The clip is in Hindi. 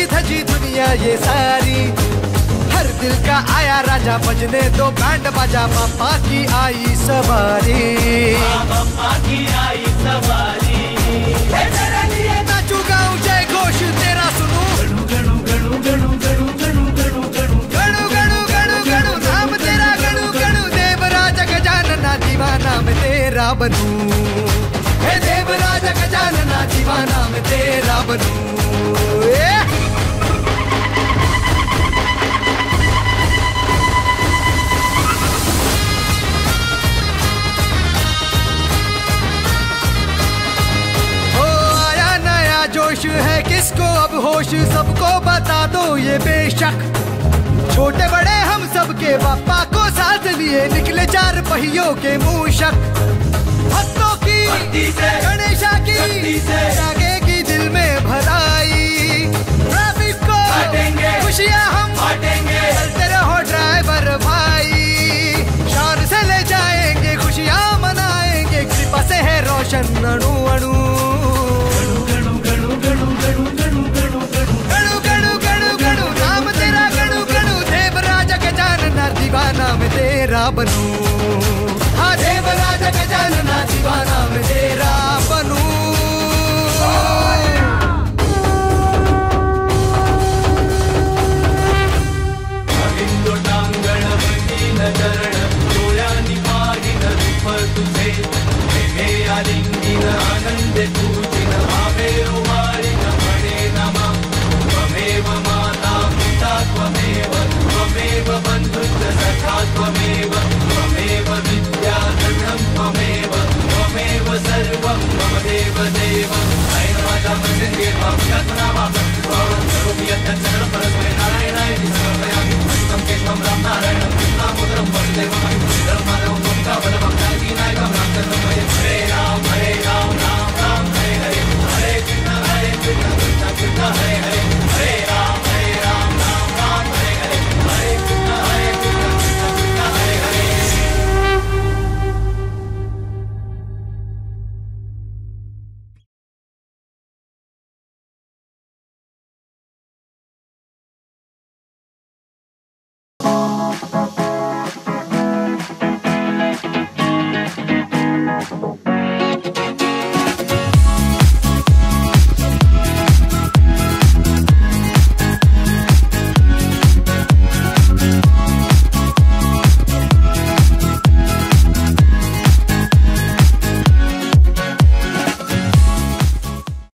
सजी धजी दुनिया ये सारी, हर दिल का आया राजा, बजने दो बैंड बाजा, पापा की आई सवारी, पापा की आई सवारी। तेरे लिए नाचू गाऊं जय घोष तेरा सुनूं, गणु गणु गणु गणु गणु गणु गणु गणु गणु गणु गणु नाम तेरा गणु गणु, देवराज गजानना दीवाना में तेरा बनूं, हे देवराज गजानना दीवाना में तेरा बनूं। जोश है किसको अब होश, सबको बता दो ये बेशक, छोटे बड़े हम सबके पापा को साथ लिए निकले चार पहियों के मूषक। भक्तों की गणेशा की जागेगी दिल में भलाई, ट्रैफिक को खुशियाँ हम बांटेंगे, चलते रहो ड्राइवर भाई, शान से ले जाएंगे खुशियाँ मनाएंगे, कृपा से है रोशन अणु